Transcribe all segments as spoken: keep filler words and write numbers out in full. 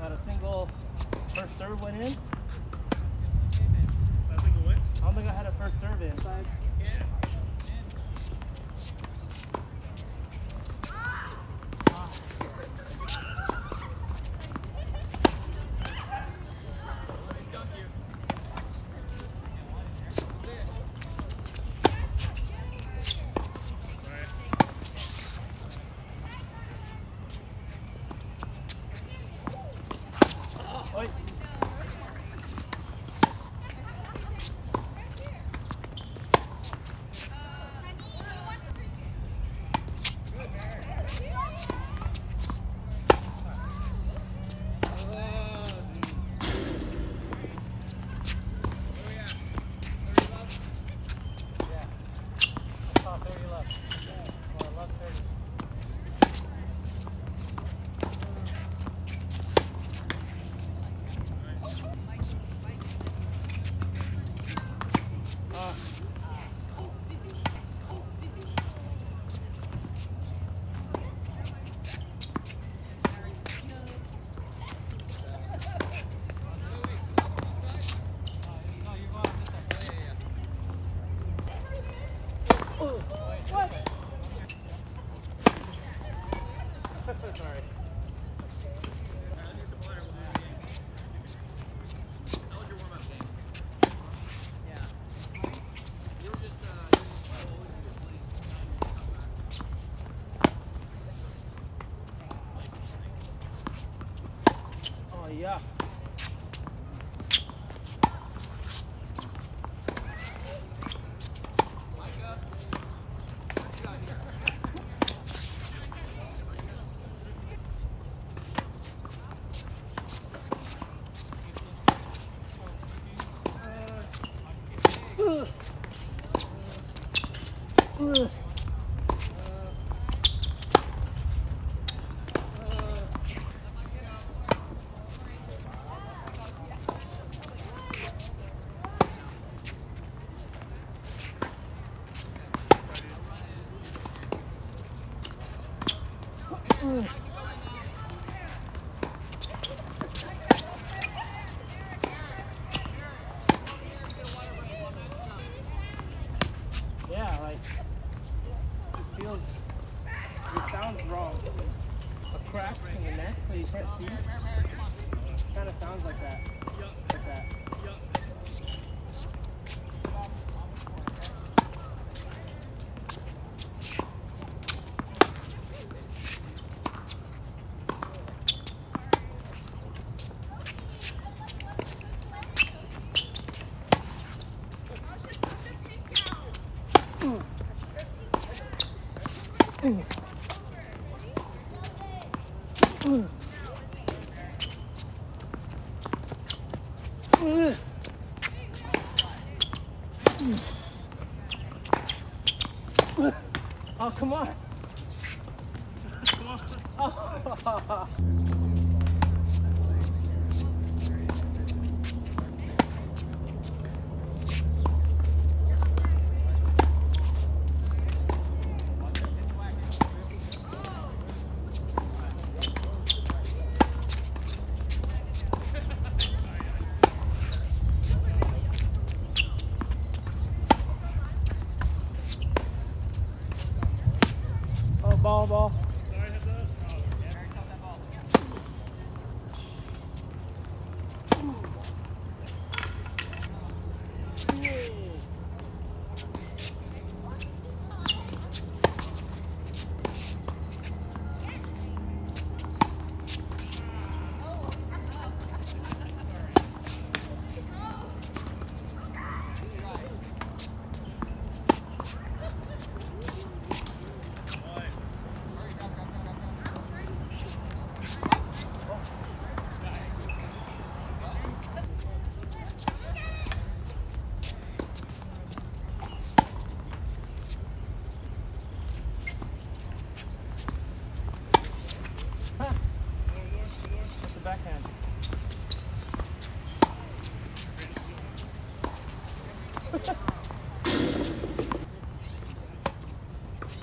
Not a single first serve went in. Not a single what? I don't think I had a first serve in. Yeah. Sorry. Oh yeah. Yeah, like, it feels, it sounds wrong. A crack in the neck that you can't see. Kind of sounds like that. Like that. Mm. Mm. Mm. Mm. Oh, come on. Come on. Oh. Ball, ball. That's the backhand.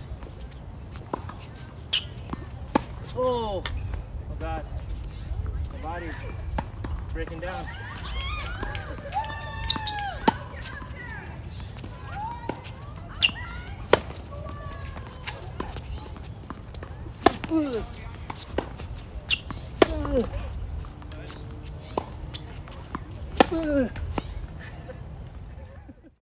Oh, oh God. The body's breaking down. Ugh. Ugh. Ugh.